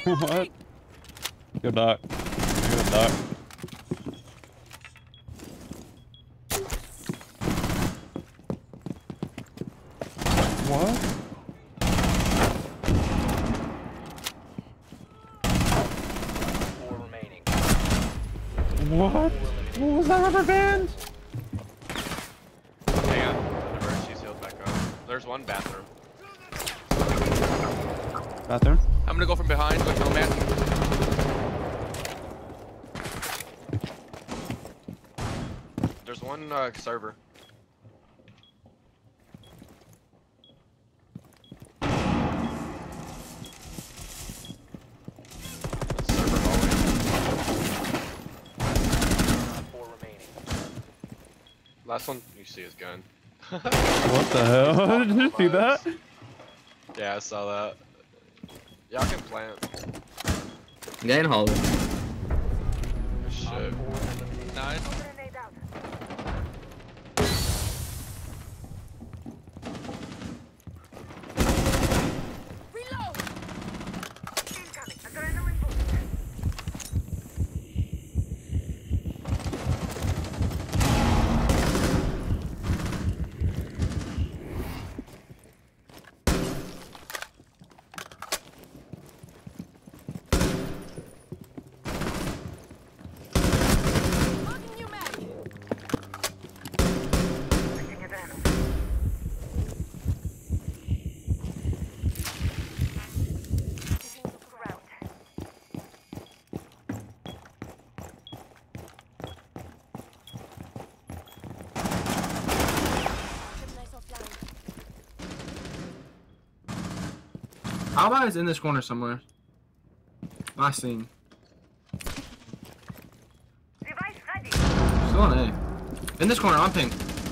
What? Go duck. Go duck. What? What? What was that rubber band? Hang on. Whenever she's healed back up. There's one bathroom. Bathroom? I'm gonna go from behind with no man. There's one server. Server hallway. 4 remaining. Last one, you see his gun. What the hell? Did you see that? Yeah, I saw that. Y'all can plant. Guy in hallway. Shit. Nice. Alba is in this corner somewhere. Last scene. Still on A. In this corner, on ping.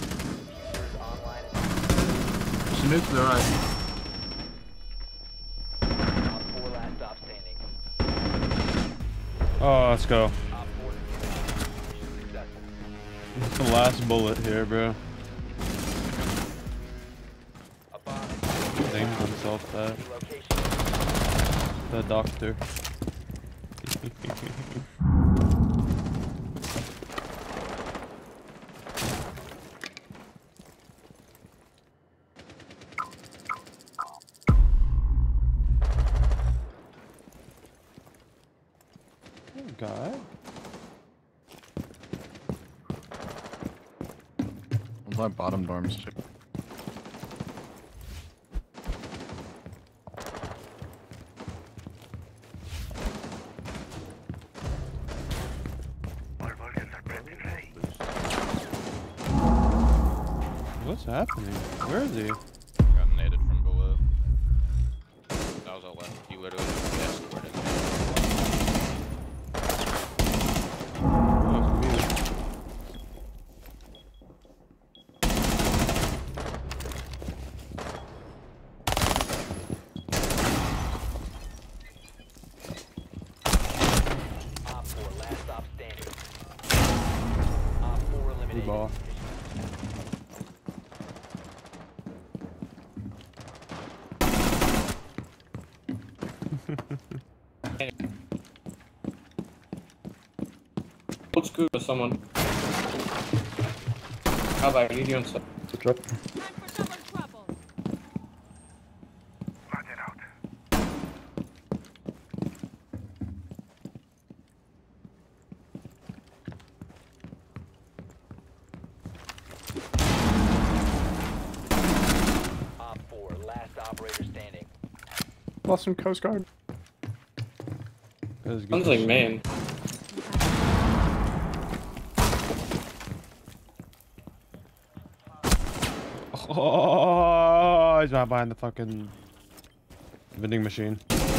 She moved to the right. Oh, let's go. It's the last bullet here, bro. Named himself that. The doctor. Oh God. What's my bottom dorms? What's happening? Where is he? Got naded from below. That was all left. He literally just escorted me. Oh, it's muted. Blue ball. Old school with someone. How about you doing so? Drop. Lost some Coast Guard. Sounds like man. Oh, he's not behind the fucking vending machine.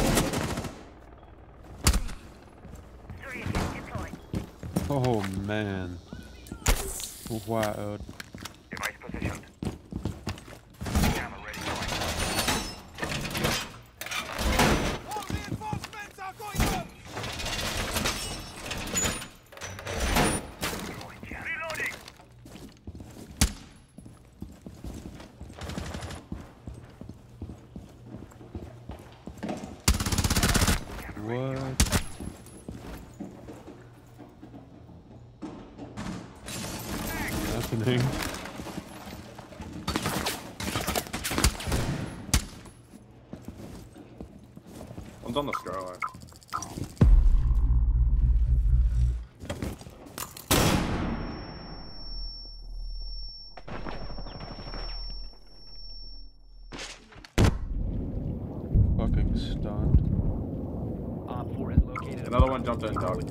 Oh man. Wow. Device positioned. Camera ready. All reinforcements are going up. Reloading. listening. One's on the skyline. Fucking stunned. Another one jumped in, dog.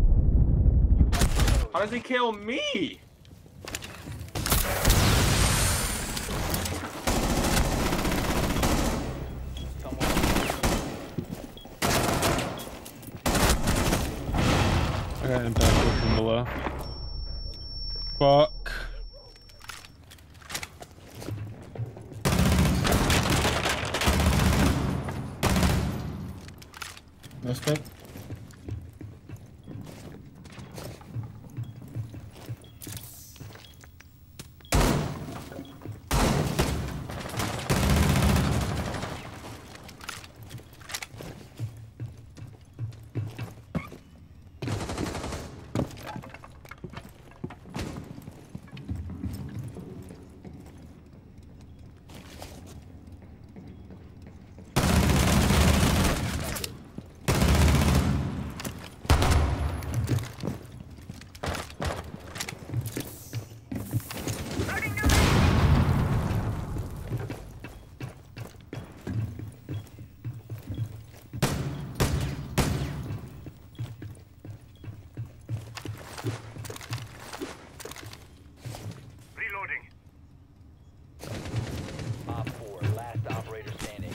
How does he kill me? I got impacted from below. Fuck. Missed it. Op 4, last operator standing.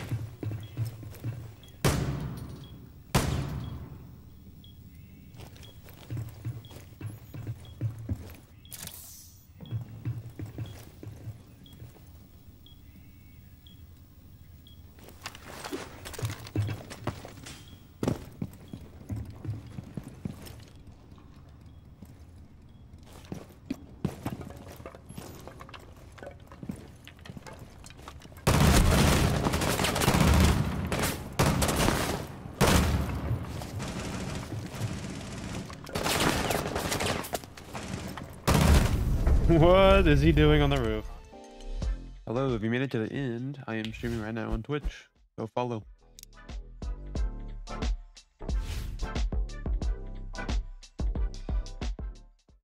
What is he doing on the roof? Hello, if you made it to the end, I am streaming right now on Twitch. Go follow.